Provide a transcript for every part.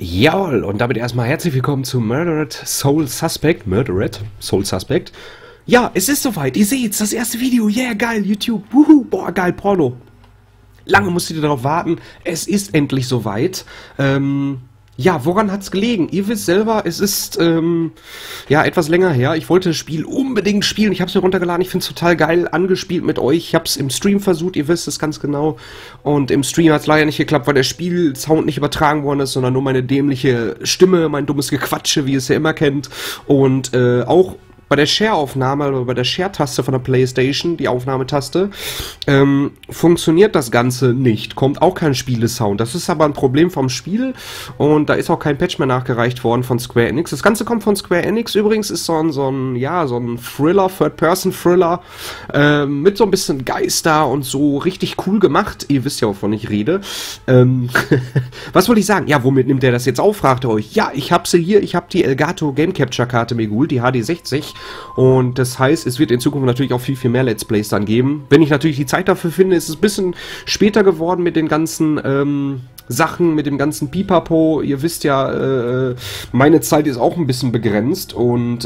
Jawohl, und damit erstmal herzlich willkommen zu Murdered Soul Suspect. Murdered Soul Suspect. Ja, es ist soweit, ihr seht's, das erste Video. Yeah, geil, YouTube. Wuhu, boah, geil, Porno. Lange musstet ihr darauf warten, es ist endlich soweit. Ja, woran hat's gelegen? Ihr wisst selber, es ist, ja, etwas länger her. Ich wollte das Spiel unbedingt spielen. Ich habe es mir runtergeladen. Ich finde es total geil angespielt mit euch. Ich habe es im Stream versucht, ihr wisst es ganz genau. Und im Stream hat es leider nicht geklappt, weil der Spielsound nicht übertragen worden ist, sondern nur meine dämliche Stimme, mein dummes Gequatsche, wie ihr es ja immer kennt. Und auch bei der Share-Aufnahme oder bei der Share-Taste von der PlayStation, die Aufnahmetaste, funktioniert das Ganze nicht. Kommt auch kein Spielesound. Das ist aber ein Problem vom Spiel und da ist auch kein Patch mehr nachgereicht worden von Square Enix. Das Ganze kommt von Square Enix übrigens, ist so ein Thriller, Third-Person-Thriller mit so ein bisschen Geister und so richtig cool gemacht. Ihr wisst ja, wovon ich rede. Was wollte ich sagen? Ja, womit nimmt der das jetzt auf, fragt ihr euch. Ja, ich habe sie hier. Ich habe die Elgato Game Capture Karte mir geholt, die HD60. Und das heißt, es wird in Zukunft natürlich auch viel, viel mehr Let's Plays dann geben. Wenn ich natürlich die Zeit dafür finde, ist es ein bisschen später geworden mit den ganzen Sachen, mit dem ganzen Pipapo. Ihr wisst ja, meine Zeit ist auch ein bisschen begrenzt und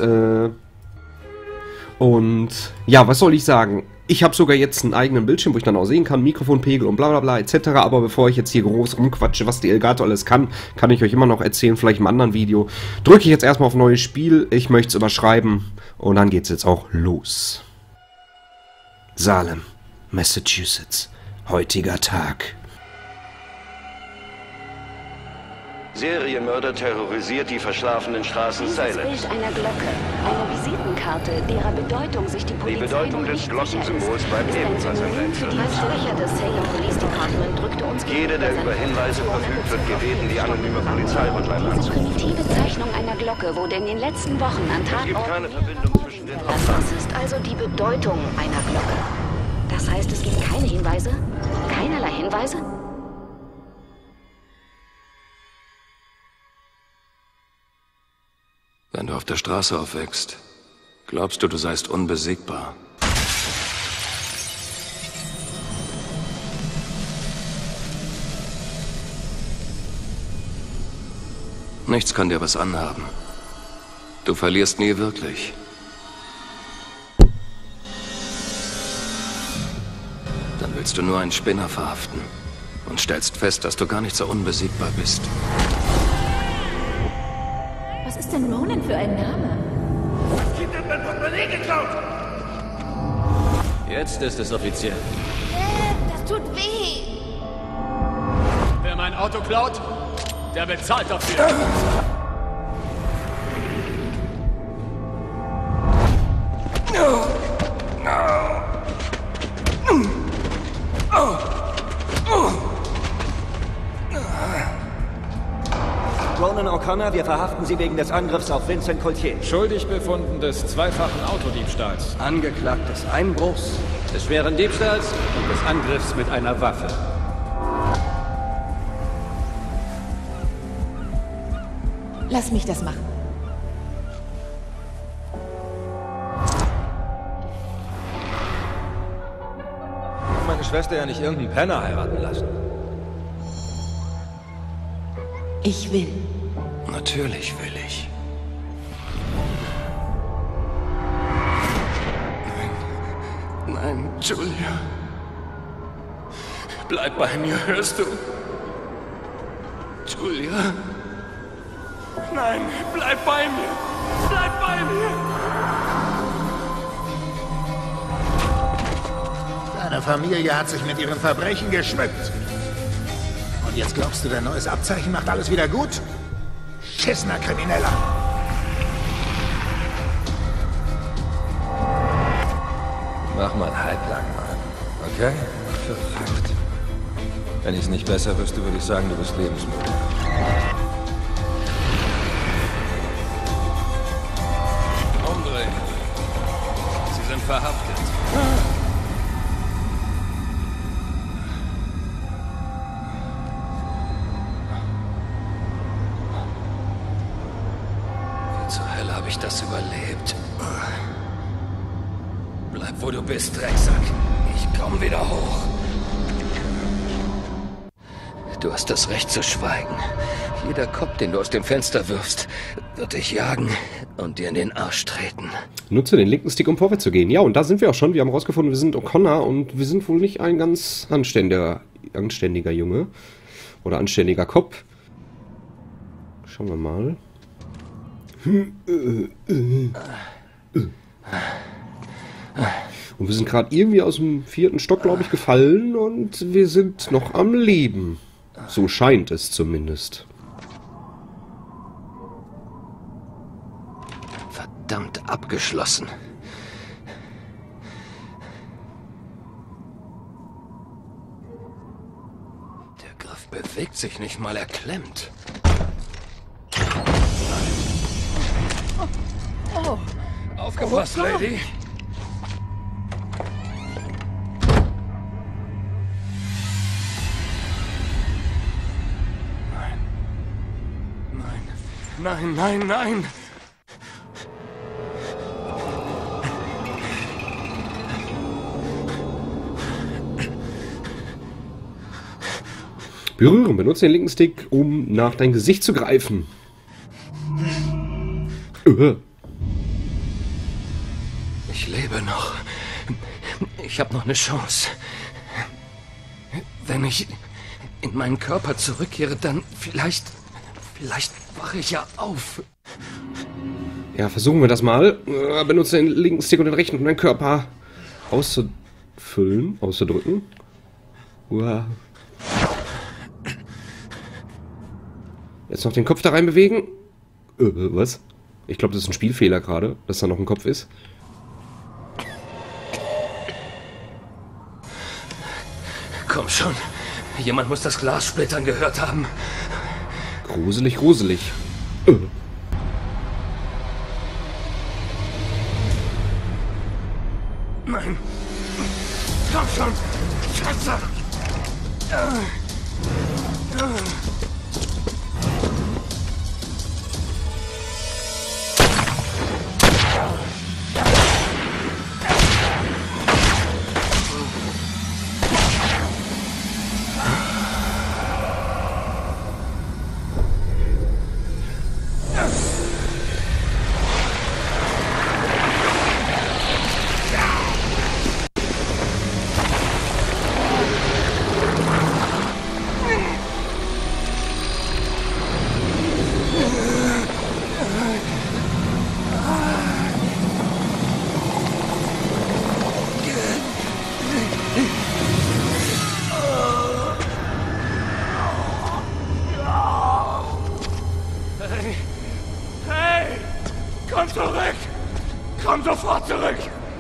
ja, was soll ich sagen? Ich habe sogar jetzt einen eigenen Bildschirm, wo ich dann auch sehen kann, Mikrofonpegel und bla bla bla etc. Aber bevor ich jetzt hier groß rumquatsche, was die Elgato alles kann ich euch immer noch erzählen, vielleicht im anderen Video. Drücke ich jetzt erstmal auf neues Spiel, ich möchte es überschreiben und dann geht's jetzt auch los. Salem, Massachusetts, heutiger Tag. Serienmörder terrorisiert die verschlafenen Straßen Salem. Dieses Bild einer Glocke, eine Visitenkarte, derer Bedeutung sich die Polizei Die Bedeutung des Glockensymbols bleibt ebenfalls ein Rätsel. Als Sprecher des Salem Police Department drückte uns Jeder, der über Hinweise verfügt, wird gebeten, die anonyme Polizeihotline Diese anzurufen. primitive Zeichnung einer Glocke wurde in den letzten Wochen an Es gibt Tatorten keine Verbindung zwischen den Opfern. Das ist also die Bedeutung einer Glocke. Das heißt, es gibt keine Hinweise? Keinerlei Hinweise? Wenn du auf der Straße aufwächst, glaubst du, du seist unbesiegbar. Nichts kann dir was anhaben. Du verlierst nie wirklich. Dann willst du nur einen Spinner verhaften und stellst fest, dass du gar nicht so unbesiegbar bist. Was ist denn Ronan für ein Name? Das Kind hat mein Portemonnaie geklaut! Jetzt ist es offiziell. Das tut weh. Wer mein Auto klaut, der bezahlt dafür. Ronan O'Connor, wir verhaften Sie wegen des Angriffs auf Vincent Coultier. Schuldig befunden des zweifachen Autodiebstahls, Angeklagt des Einbruchs. des schweren Diebstahls und des Angriffs mit einer Waffe. Lass mich das machen. Meine Schwester ja nicht irgendeinen Penner heiraten lassen. Ich will. Natürlich will ich. Nein, Julia. Bleib bei mir, hörst du? Julia. Nein, bleib bei mir. Bleib bei mir. Deine Familie hat sich mit ihren Verbrechen geschmückt. Und jetzt glaubst du, dein neues Abzeichen macht alles wieder gut? Schissener Krimineller! Mach mal halblang, Mann. Okay? Verrückt. Wenn ich es nicht besser wüsste, würde ich sagen, du bist lebensmüde. Umdrehen. Sie sind verhaftet. Wie zur Hölle habe ich das überlebt? Bleib, wo du bist, Drecksack. Ich komm wieder hoch. Du hast das Recht zu schweigen. Jeder Kopf, den du aus dem Fenster wirfst, wird dich jagen und dir in den Arsch treten. Nutze den linken Stick, um vorwärts zu gehen. Ja, und da sind wir auch schon. Wir haben rausgefunden, wir sind O'Connor und wir sind wohl nicht ein ganz anständiger Junge. Oder anständiger Kopf. Schauen wir mal. Und wir sind gerade irgendwie aus dem 4. Stock, glaube ich, gefallen und wir sind noch am Leben. So scheint es zumindest. Verdammt abgeschlossen. Der Griff bewegt sich nicht mal, er klemmt. Oh. Aufgepasst, Lady. Nein, nein, nein! Berühren. Benutze den linken Stick, um nach dein Gesicht zu greifen. Ich lebe noch. Ich habe noch eine Chance. Wenn ich in meinen Körper zurückkehre, dann vielleicht wache ich ja auf. Ja, versuchen wir das mal. Benutze den linken Stick und den rechten, um deinen Körper auszudrücken. Uah. Jetzt noch den Kopf da rein bewegen. Was? Ich glaube, das ist ein Spielfehler gerade, dass da noch ein Kopf ist. Komm schon. Jemand muss das Glas splittern gehört haben. Gruselig, gruselig. Nein. Komm schon. Scheiße. Hey! Komm zurück! Komm sofort zurück!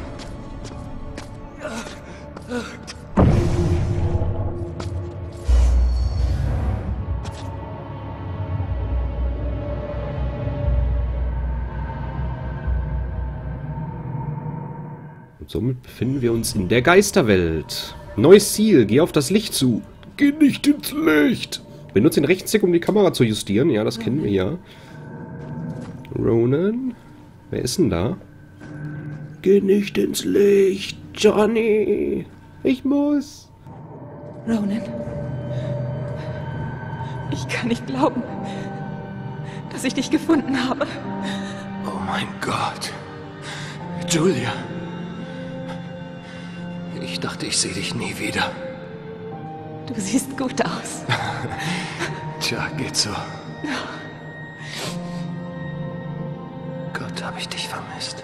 Und somit befinden wir uns in der Geisterwelt. Neues Ziel, geh auf das Licht zu. Geh nicht ins Licht. Benutze den rechten Stick, um die Kamera zu justieren. Ja, das kennen wir ja. Ronan? Wer ist denn da? Geh nicht ins Licht, Johnny. Ich muss. Ronan. Ich kann nicht glauben, dass ich dich gefunden habe. Oh mein Gott. Julia. Ich dachte, ich sehe dich nie wieder. Du siehst gut aus. Tja, geht so. Gott, habe ich dich vermisst.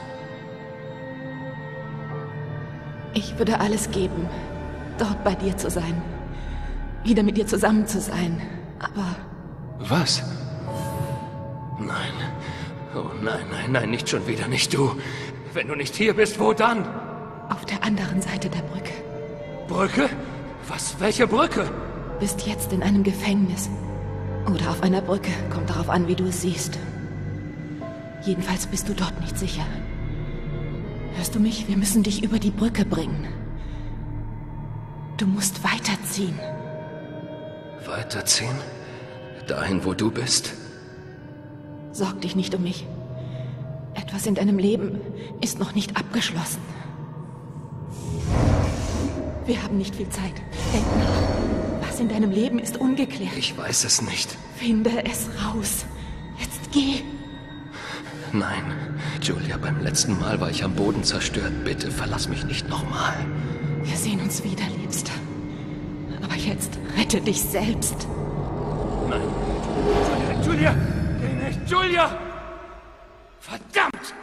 Ich würde alles geben, dort bei dir zu sein. Wieder mit dir zusammen zu sein. Aber... Was? Nein. Oh nein, nein, nein, nicht schon wieder, nicht du. Wenn du nicht hier bist, wo dann? auf der anderen Seite der Brücke. Brücke? Was? Welche Brücke? Bist jetzt in einem Gefängnis. Oder auf einer Brücke. Kommt darauf an, wie du es siehst. Jedenfalls bist du dort nicht sicher. Hörst du mich? Wir müssen dich über die Brücke bringen. Du musst weiterziehen. Weiterziehen? Dahin, wo du bist? Sorg dich nicht um mich. Etwas in deinem Leben ist noch nicht abgeschlossen. Wir haben nicht viel Zeit. Denk nach. Was in deinem Leben ist ungeklärt. Ich weiß es nicht. Finde es raus. Jetzt geh. Nein, Julia, beim letzten Mal war ich am Boden zerstört. Bitte verlass mich nicht nochmal. Wir sehen uns wieder, Liebster. Aber jetzt rette dich selbst. Nein. Julia! Geh nicht, Julia! Verdammt!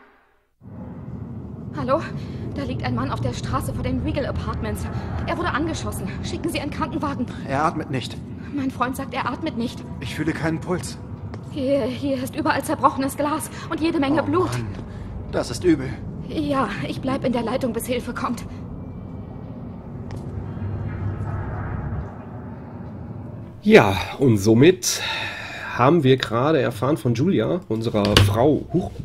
Hallo? Da liegt ein Mann auf der Straße vor den Regal Apartments. Er wurde angeschossen. Schicken Sie einen Krankenwagen. Er atmet nicht. Mein Freund sagt, er atmet nicht. Ich fühle keinen Puls. Hier ist überall zerbrochenes Glas und jede Menge Blut. Mann. Das ist übel. Ja, ich bleib in der Leitung, bis Hilfe kommt. Ja, und somit haben wir gerade erfahren von Julia, unserer Frau,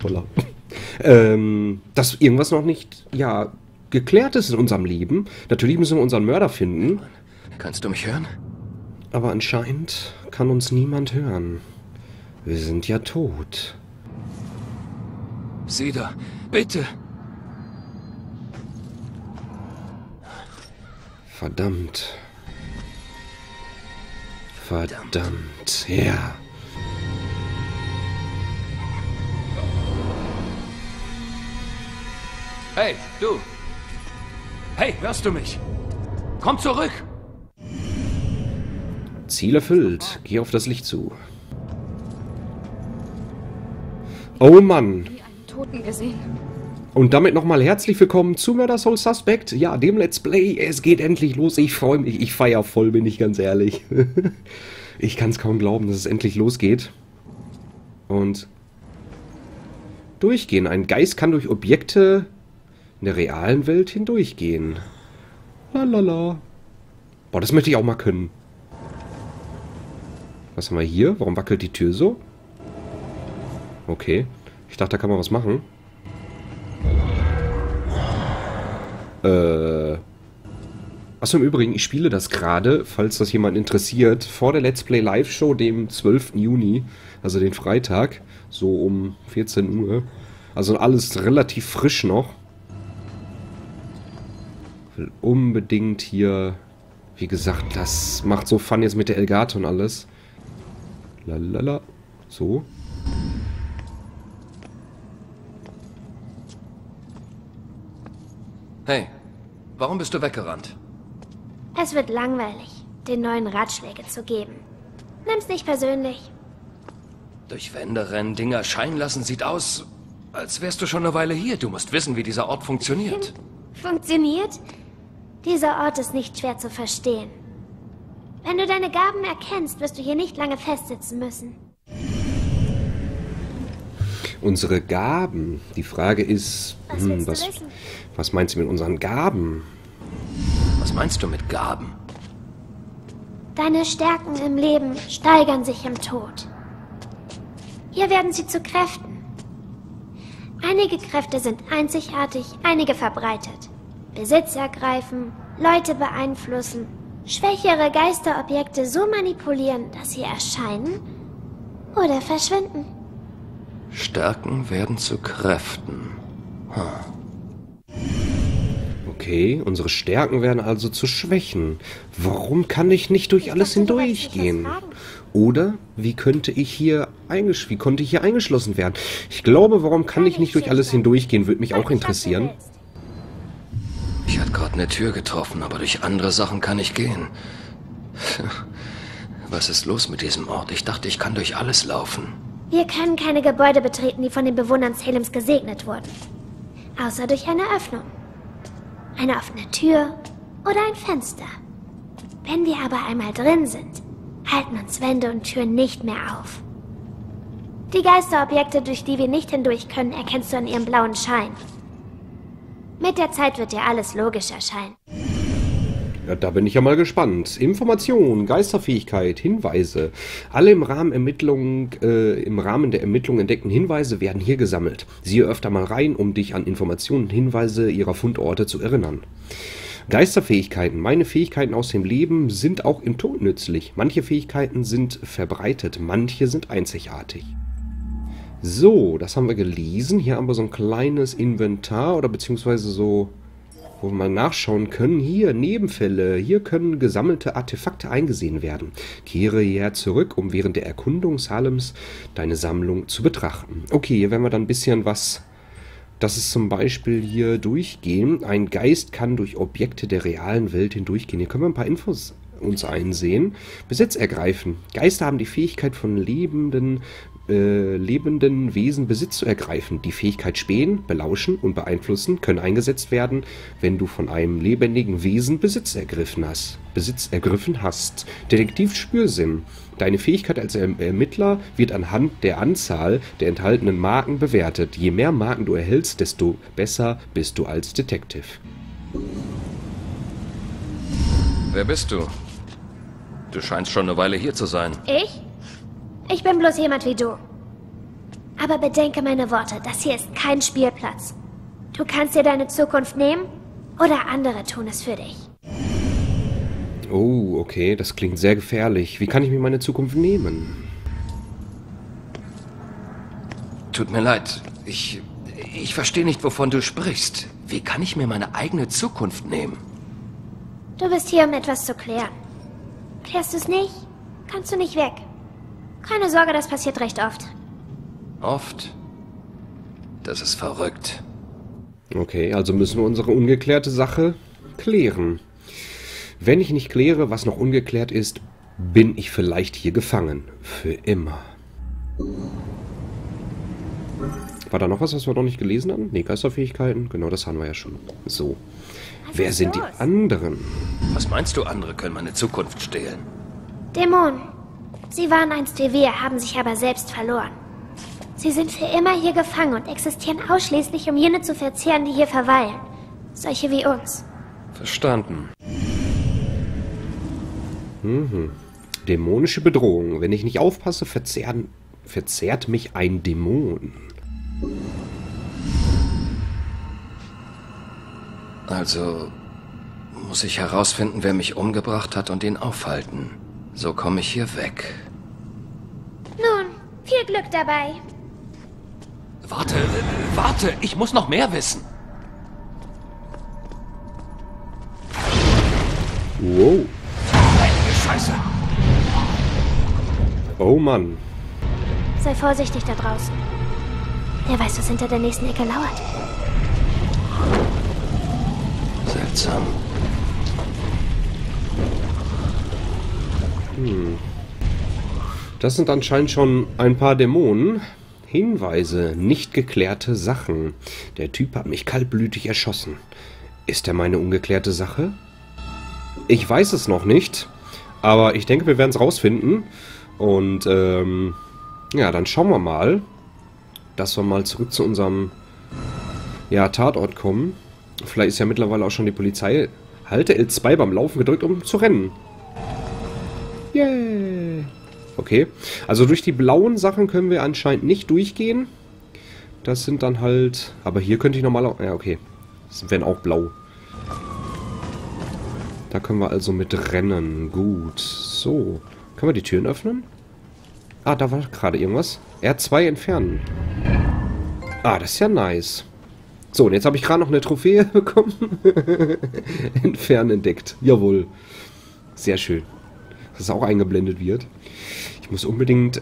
dass irgendwas noch nicht, ja, geklärt ist in unserem Leben. Natürlich müssen wir unseren Mörder finden. Kannst du mich hören? Aber anscheinend kann uns niemand hören. Wir sind ja tot. Sieh da, bitte. Verdammt. Verdammt, ja. Hey, du. Hey, hörst du mich? Komm zurück. Ziel erfüllt. Geh auf das Licht zu. Oh Mann. Toten gesehen. Und damit nochmal herzlich willkommen zu Murder Soul Suspect. Ja, dem Let's Play. Es geht endlich los. Ich freue mich. Ich feiere voll, bin ich ganz ehrlich. Ich kann es kaum glauben, dass es endlich losgeht. Und durchgehen. Ein Geist kann durch Objekte in der realen Welt hindurchgehen. Lalala. Boah, das möchte ich auch mal können. Was haben wir hier? Warum wackelt die Tür so? Okay. Ich dachte, da kann man was machen. Achso, im Übrigen, ich spiele das gerade, falls das jemand interessiert, vor der Let's Play Live Show, dem 12. Juni, also den Freitag, so um 14 Uhr. Also alles relativ frisch noch. Ich will unbedingt hier, wie gesagt, das macht so Fun jetzt mit der Elgato und alles. Lalala. So. Hey, warum bist du weggerannt? Es wird langweilig, den neuen Ratschläge zu geben. Nimm's nicht persönlich. Durch Wände rennen, Dinge erscheinen lassen, sieht aus, als wärst du schon eine Weile hier. Du musst wissen, wie dieser Ort funktioniert. Funktioniert? Dieser Ort ist nicht schwer zu verstehen. Wenn du deine Gaben erkennst, wirst du hier nicht lange festsitzen müssen. Unsere Gaben. Die Frage ist, was meinst du mit unseren Gaben? Was meinst du mit Gaben? Deine Stärken im Leben steigern sich im Tod. Hier werden sie zu Kräften. Einige Kräfte sind einzigartig, einige verbreitet. Besitz ergreifen, Leute beeinflussen, schwächere Geisterobjekte so manipulieren, dass sie erscheinen oder verschwinden. Stärken werden zu Kräften. Okay, unsere Stärken werden also zu Schwächen. Warum kann ich nicht durch alles hindurchgehen? Oder wie konnte ich hier eingeschlossen werden? Ich glaube, warum kann ich nicht durch alles hindurchgehen, würde mich auch interessieren. Ich hatte gerade eine Tür getroffen, aber durch andere Sachen kann ich gehen. Was ist los mit diesem Ort? Ich dachte, ich kann durch alles laufen. Wir können keine Gebäude betreten, die von den Bewohnern Salems gesegnet wurden. Außer durch eine Öffnung. Eine offene Tür oder ein Fenster. Wenn wir aber einmal drin sind, halten uns Wände und Türen nicht mehr auf. Die Geisterobjekte, durch die wir nicht hindurch können, erkennst du an ihrem blauen Schein. Mit der Zeit wird dir alles logisch erscheinen. Ja, da bin ich ja mal gespannt. Information, Geisterfähigkeit, Hinweise. Alle im Rahmen der Ermittlung entdeckten Hinweise werden hier gesammelt. Siehe öfter mal rein, um dich an Informationen und Hinweise ihrer Fundorte zu erinnern. Geisterfähigkeiten. Meine Fähigkeiten aus dem Leben sind auch im Tod nützlich. Manche Fähigkeiten sind verbreitet, manche sind einzigartig. So, das haben wir gelesen. Hier haben wir so ein kleines Inventar oder beziehungsweise so wo wir mal nachschauen können. Hier, Nebenfälle. Hier können gesammelte Artefakte eingesehen werden. Kehre hierher zurück, um während der Erkundung Salems deine Sammlung zu betrachten. Okay, hier werden wir dann ein bisschen was... Das ist zum Beispiel hier durchgehen. Ein Geist kann durch Objekte der realen Welt hindurchgehen. Hier können wir ein paar Infos uns einsehen. Besitz ergreifen. Geister haben die Fähigkeit von lebenden Wesen Besitz zu ergreifen. Die Fähigkeit spähen, belauschen und beeinflussen können eingesetzt werden, wenn du von einem lebendigen Wesen Besitz ergriffen hast. Detektiv-Spürsinn. Deine Fähigkeit als Ermittler wird anhand der Anzahl der enthaltenen Marken bewertet. Je mehr Marken du erhältst, desto besser bist du als Detective. Wer bist du? Du scheinst schon eine Weile hier zu sein. Ich? Ich bin bloß jemand wie du. Aber bedenke meine Worte, das hier ist kein Spielplatz. Du kannst dir deine Zukunft nehmen oder andere tun es für dich. Oh, okay, das klingt sehr gefährlich. Wie kann ich mir meine Zukunft nehmen? Tut mir leid, ich verstehe nicht, wovon du sprichst. Wie kann ich mir meine eigene Zukunft nehmen? Du bist hier, um etwas zu klären. Klärst du es nicht, kannst du nicht weg. Keine Sorge, das passiert recht oft. Oft? Das ist verrückt. Okay, also müssen wir unsere ungeklärte Sache klären. Wenn ich nicht kläre, was noch ungeklärt ist, bin ich vielleicht hier gefangen. Für immer. War da noch was wir noch nicht gelesen haben? Ne, Geisterfähigkeiten. Genau, das haben wir ja schon. So. Wer sind die anderen? Was meinst du, andere können meine Zukunft stehlen? Dämonen. Sie waren einst wie wir, haben sich aber selbst verloren. Sie sind für immer hier gefangen und existieren ausschließlich, um jene zu verzehren, die hier verweilen. Solche wie uns. Verstanden. Dämonische Bedrohung. Wenn ich nicht aufpasse, verzehrt mich ein Dämon. Also muss ich herausfinden, wer mich umgebracht hat und ihn aufhalten. So komme ich hier weg. Nun, viel Glück dabei. Warte, ich muss noch mehr wissen. Wow. Scheiße. Oh Mann. Sei vorsichtig da draußen. Wer weiß, was hinter der nächsten Ecke lauert. Seltsam. Das sind anscheinend schon ein paar Dämonen. Hinweise, nicht geklärte Sachen. Der Typ hat mich kaltblütig erschossen. Ist er meine ungeklärte Sache? Ich weiß es noch nicht, aber ich denke, wir werden es rausfinden. Und ja, dann schauen wir mal, dass wir mal zurück zu unserem Tatort kommen. Vielleicht ist ja mittlerweile auch schon die Polizei. Halte L2 beim Laufen gedrückt, um zu rennen. Yay! Okay, also durch die blauen Sachen können wir anscheinend nicht durchgehen. Das sind dann halt... Aber hier könnte ich normalerweise... Ja, okay. Das wären auch blau. Da können wir also mit rennen. Gut. So. Können wir die Türen öffnen? Ah, da war gerade irgendwas. R2 entfernen. Ah, das ist ja nice. So, und jetzt habe ich gerade noch eine Trophäe bekommen. Entfernen entdeckt. Jawohl. Sehr schön. Dass es auch eingeblendet wird. Ich muss unbedingt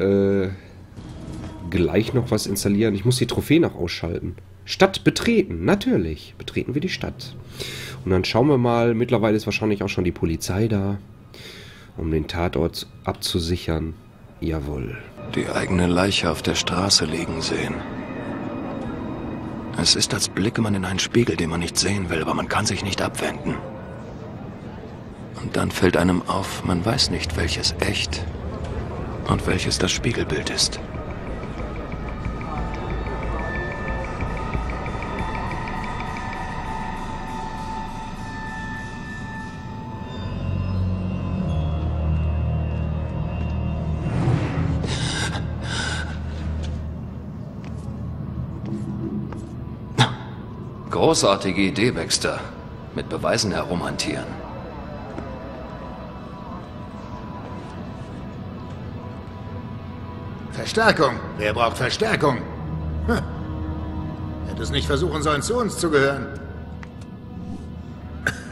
gleich noch was installieren. Ich muss die Trophäe noch ausschalten. Stadt betreten. Natürlich. Betreten wir die Stadt. Und dann schauen wir mal. Mittlerweile ist wahrscheinlich auch schon die Polizei da. Um den Tatort abzusichern. Jawohl. Die eigene Leiche auf der Straße liegen sehen. Es ist, als blicke man in einen Spiegel, den man nicht sehen will, aber man kann sich nicht abwenden. Und dann fällt einem auf, man weiß nicht, welches echt und welches das Spiegelbild ist. Großartige Idee, Baxter. Mit Beweisen herumhantieren. Verstärkung. Wer braucht Verstärkung? Hätte es nicht versuchen sollen, zu uns zu gehören.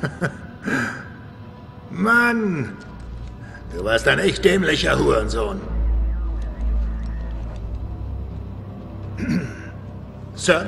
Mann! Du warst ein echt dämlicher Hurensohn. Sir?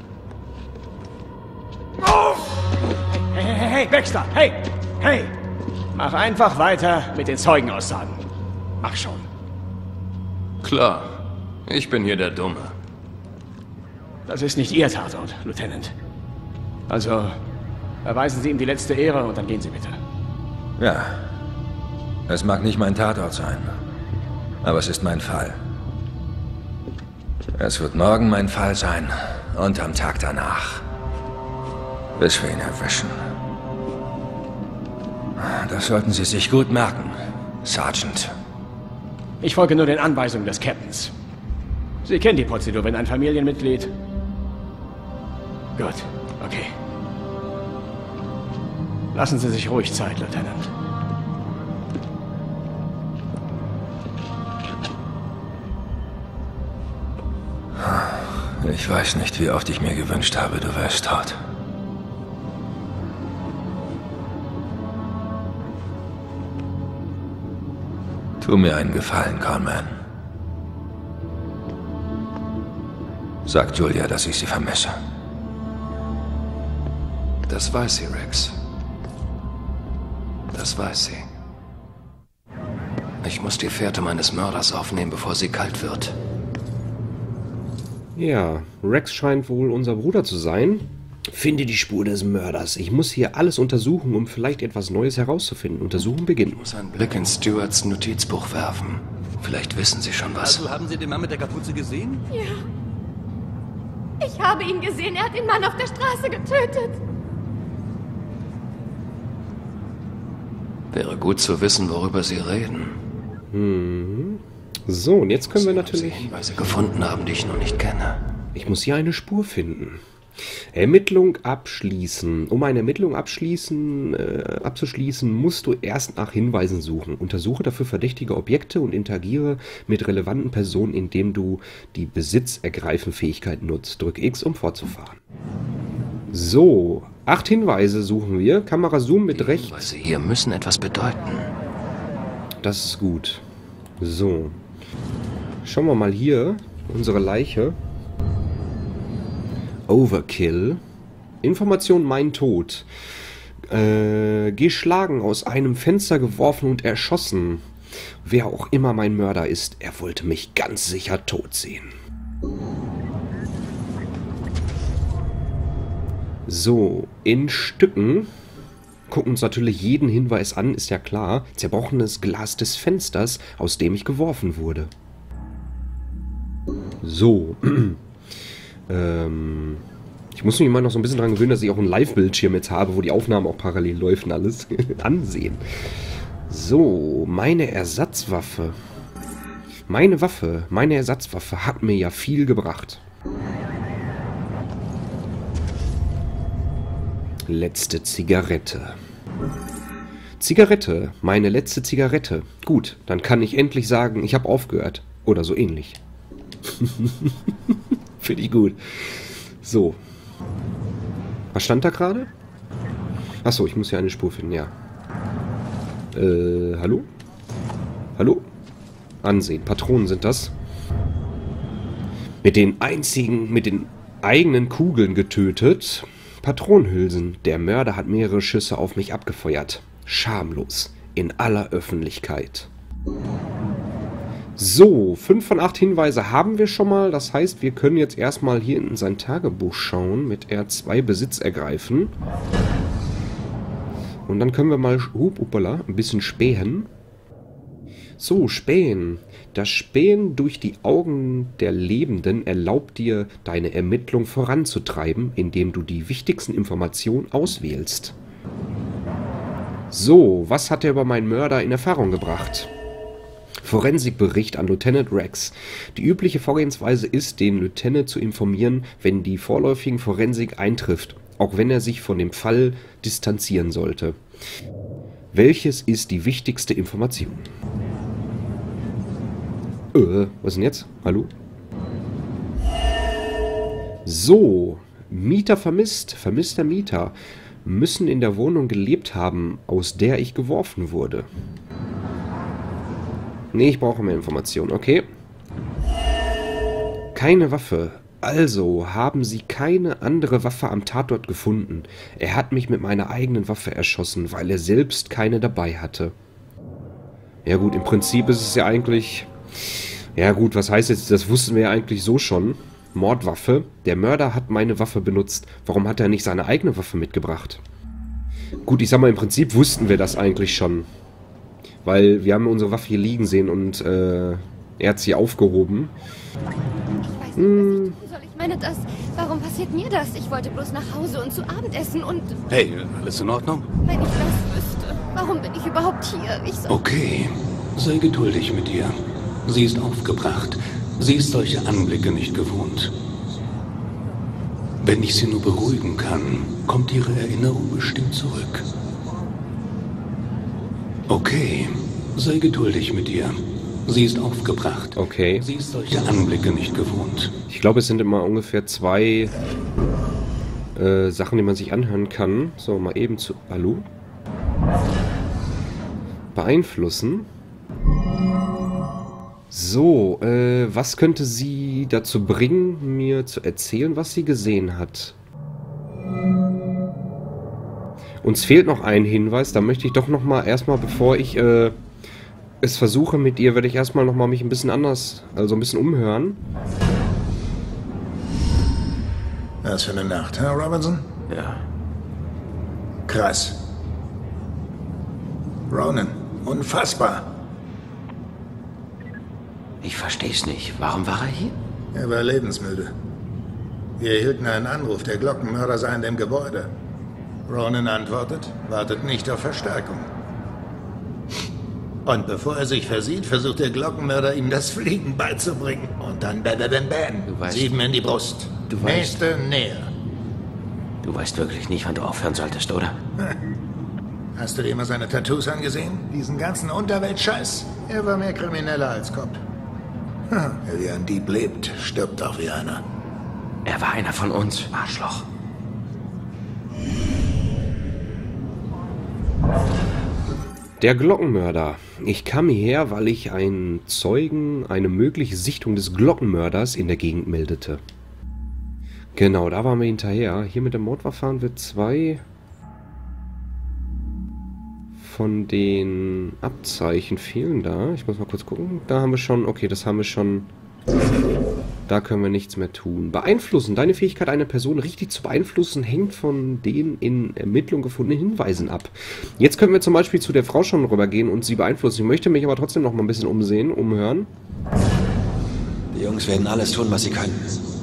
Oh! Hey, Baxter! Hey! Hey! Mach einfach weiter mit den Zeugenaussagen. Mach schon. Klar. Ich bin hier der Dumme. Das ist nicht Ihr Tatort, Lieutenant. Also, erweisen Sie ihm die letzte Ehre und dann gehen Sie bitte. Ja. Es mag nicht mein Tatort sein, aber es ist mein Fall. Es wird morgen mein Fall sein und am Tag danach. Bis wir ihn erwischen. Das sollten Sie sich gut merken, Sergeant. Ich folge nur den Anweisungen des Captains. Sie kennen die Prozedur, wenn ein Familienmitglied... Gut, okay. Lassen Sie sich ruhig Zeit, Lieutenant. Ich weiß nicht, wie oft ich mir gewünscht habe, du wärst tot. Tu mir einen Gefallen, Conman. Sag Julia, dass ich sie vermisse. Das weiß sie, Rex. Das weiß sie. Ich muss die Fährte meines Mörders aufnehmen, bevor sie kalt wird. Ja, Rex scheint wohl unser Bruder zu sein. Finde die Spur des Mörders. Ich muss hier alles untersuchen, um vielleicht etwas Neues herauszufinden. Untersuchen beginnt. Ich muss einen Blick in Stewarts Notizbuch werfen. Vielleicht wissen Sie schon was. Also haben Sie den Mann mit der Kapuze gesehen? Ja. Ich habe ihn gesehen. Er hat den Mann auf der Straße getötet. Wäre gut zu wissen, worüber Sie reden. So, und jetzt können wir natürlich... Hinweise gefunden haben, die ich noch nicht kenne. Ich muss hier eine Spur finden. Ermittlung abschließen. Um eine Ermittlung abzuschließen, musst du erst nach Hinweisen suchen. Untersuche dafür verdächtige Objekte und interagiere mit relevanten Personen, indem du die Besitzergreifen-Fähigkeit nutzt. Drück X, um fortzufahren. So, 8 Hinweise suchen wir. Kamerazoom mit rechts. Hinweise hier müssen etwas bedeuten. Das ist gut. So. Schauen wir mal hier. Unsere Leiche. Overkill. Information: Mein Tod. Geschlagen, aus einem Fenster geworfen und erschossen. Wer auch immer mein Mörder ist, er wollte mich ganz sicher tot sehen. So, in Stücken. Gucken uns natürlich jeden Hinweis an, ist ja klar. Zerbrochenes Glas des Fensters, aus dem ich geworfen wurde. So. Ich muss mich mal noch so ein bisschen daran gewöhnen, dass ich auch einen Live-Bildschirm jetzt habe, wo die Aufnahmen auch parallel läuft und alles ansehen. So, meine Ersatzwaffe. Meine Ersatzwaffe hat mir ja viel gebracht. Letzte Zigarette. Zigarette, meine letzte Zigarette. Gut, dann kann ich endlich sagen, ich habe aufgehört. Oder so ähnlich. Finde ich gut. So. Was stand da gerade? Achso, ich muss hier eine Spur finden, ja. Hallo? Hallo? Ansehen. Patronen sind das. Mit den eigenen Kugeln getötet. Patronenhülsen. Der Mörder hat mehrere Schüsse auf mich abgefeuert. Schamlos. In aller Öffentlichkeit. So, 5 von 8 Hinweise haben wir schon mal. Das heißt, wir können jetzt erstmal hier in sein Tagebuch schauen. Mit R2 Besitz ergreifen. Und dann können wir mal ein bisschen spähen. So, Spähen. Das Spähen durch die Augen der Lebenden erlaubt dir, deine Ermittlung voranzutreiben, indem du die wichtigsten Informationen auswählst. So, was hat er über meinen Mörder in Erfahrung gebracht? Forensikbericht an Lieutenant Rex. Die übliche Vorgehensweise ist, den Lieutenant zu informieren, wenn die vorläufigen Forensik eintrifft, auch wenn er sich von dem Fall distanzieren sollte. Welches ist die wichtigste Information? Was denn jetzt? Hallo? So, Mieter vermisst, vermisster Mieter. müssen in der Wohnung gelebt haben, aus der ich geworfen wurde. Nee, ich brauche mehr Informationen. Okay. Keine Waffe. Also haben sie keine andere Waffe am Tatort gefunden. Er hat mich mit meiner eigenen Waffe erschossen, weil er selbst keine dabei hatte. Ja gut, im Prinzip ist es ja eigentlich... Ja gut, was heißt jetzt? Das wussten wir ja eigentlich so schon. Mordwaffe. Der Mörder hat meine Waffe benutzt. Warum hat er nicht seine eigene Waffe mitgebracht? Gut, ich sag mal, im Prinzip wussten wir das eigentlich schon. Weil wir haben unsere Waffe hier liegen sehen und er hat sie aufgehoben. Ich weiß nicht, was ich tun soll. Ich meine, warum passiert mir das? Ich wollte bloß nach Hause und zu Abend essen und... Hey, alles in Ordnung? Wenn ich das wüsste. Warum bin ich überhaupt hier? Okay, sei geduldig mit ihr. Sie ist aufgebracht. Sie ist solche Anblicke nicht gewohnt. Wenn ich sie nur beruhigen kann, kommt ihre Erinnerung bestimmt zurück. Okay, sei geduldig mit ihr. Sie ist aufgebracht. Okay. Sie ist solche Anblicke nicht gewohnt. Ich glaube, es sind immer ungefähr 2 Sachen, die man sich anhören kann. So, mal eben zu... Hallo? Beeinflussen. So, was könnte sie dazu bringen, mir zu erzählen, was sie gesehen hat? Uns fehlt noch ein Hinweis, da möchte ich doch nochmal erstmal, bevor ich es versuche mit ihr, werde ich erstmal nochmal mich ein bisschen anders, also ein bisschen umhören. Was für eine Nacht, Herr Robinson? Ja. Krass. Ronan, unfassbar. Ich versteh's nicht. Warum war er hier? Er war lebensmüde. Wir erhielten einen Anruf, der Glockenmörder sei in dem Gebäude. Ronan antwortet, wartet nicht auf Verstärkung. Und bevor er sich versieht, versucht der Glockenmörder, ihm das Fliegen beizubringen. Und dann bam, bam, bam. 7 in die Brust. Nächste näher. Du weißt wirklich nicht, wann du aufhören solltest, oder? Hast du dir mal seine Tattoos angesehen? Diesen ganzen Unterweltscheiß? Er war mehr Krimineller als Cop. Wer wie ein Dieb lebt, stirbt auch wie einer. Er war einer von uns, Arschloch. Der Glockenmörder. Ich kam hierher, weil ich einen Zeugen eine mögliche Sichtung des Glockenmörders in der Gegend meldete. Genau, da waren wir hinterher. Hier mit dem Mordverfahren wird 2 von den Abzeichen fehlen da. Ich muss mal kurz gucken. Da haben wir schon... Okay, das haben wir schon... Da können wir nichts mehr tun. Beeinflussen. Deine Fähigkeit, eine Person richtig zu beeinflussen, hängt von den in Ermittlung gefundenen Hinweisen ab. Jetzt können wir zum Beispiel zu der Frau schon rübergehen und sie beeinflussen. Ich möchte mich aber trotzdem noch mal ein bisschen umsehen, umhören. Die Jungs werden alles tun, was sie können.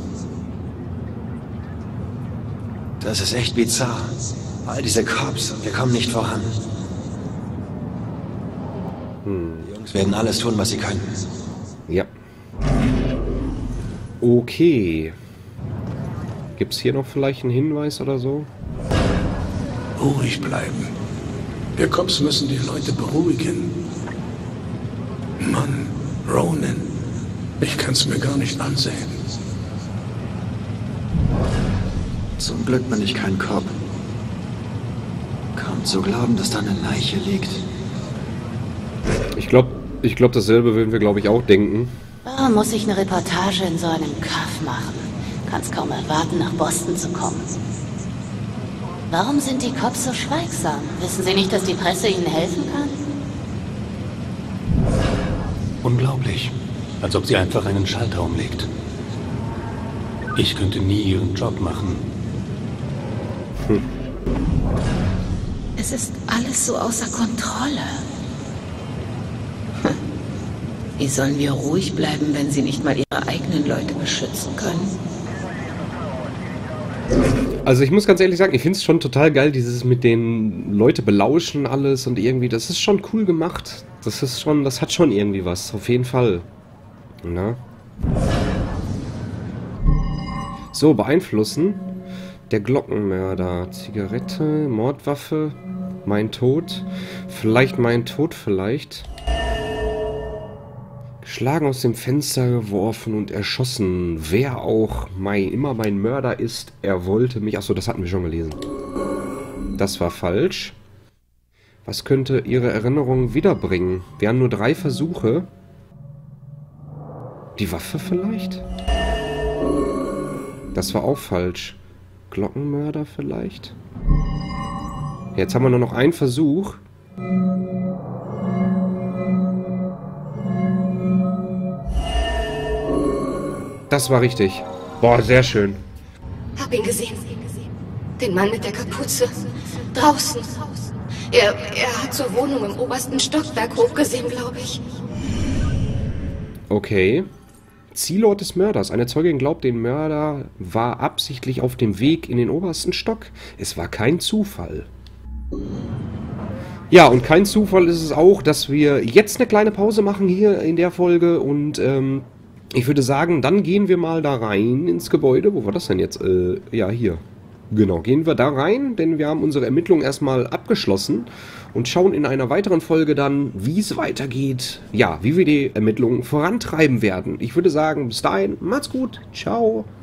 Das ist echt bizarr. All diese Cops und wir kommen nicht voran. Die Jungs werden alles tun, was sie können. Ja. Okay. Gibt es hier noch vielleicht einen Hinweis oder so? Ruhig bleiben. Wir Cops müssen die Leute beruhigen. Mann, Ronan. Ich kann's mir gar nicht ansehen. Zum Glück bin ich kein Cop. Kaum zu glauben, dass da eine Leiche liegt. Ich glaube, dasselbe würden wir, glaube ich, auch denken. Warum muss ich eine Reportage in so einem Kaff machen? Kann's kaum erwarten, nach Boston zu kommen. Warum sind die Cops so schweigsam? Wissen sie nicht, dass die Presse ihnen helfen kann? Unglaublich. Als ob sie einfach einen Schalter umlegt. Ich könnte nie ihren Job machen. Es ist alles so außer Kontrolle. Wie sollen wir ruhig bleiben, wenn sie nicht mal ihre eigenen Leute beschützen können? Also ich muss ganz ehrlich sagen, ich finde es schon total geil, dieses mit den Leute belauschen alles und irgendwie, das ist schon cool gemacht. Das hat schon irgendwie was, auf jeden Fall. Na? So, beeinflussen. Der Glockenmörder. Zigarette, Mordwaffe, mein Tod. Vielleicht mein Tod, vielleicht. Geschlagen, aus dem Fenster geworfen und erschossen. Wer auch immer mein Mörder ist, er wollte mich... Achso, das hatten wir schon gelesen. Das war falsch. Was könnte ihre Erinnerung wiederbringen? Wir haben nur 3 Versuche. Die Waffe vielleicht? Das war auch falsch. Glockenmörder vielleicht? Jetzt haben wir nur noch einen Versuch. Das war richtig. Boah, sehr schön. Hab ihn gesehen. Den Mann mit der Kapuze. Draußen. Er hat zur Wohnung im obersten Stockwerk hochgesehen, glaube ich. Okay. Zielort des Mörders. Eine Zeugin glaubt, der Mörder war absichtlich auf dem Weg in den obersten Stock. Es war kein Zufall. Ja, und kein Zufall ist es auch, dass wir jetzt eine kleine Pause machen hier in der Folge. Und ich würde sagen, dann gehen wir mal da rein ins Gebäude. Wo war das denn jetzt? Ja, hier. Genau, gehen wir da rein, denn wir haben unsere Ermittlungen erstmal abgeschlossen und schauen in einer weiteren Folge dann, wie es weitergeht, ja, wie wir die Ermittlungen vorantreiben werden. Ich würde sagen, bis dahin, macht's gut, ciao.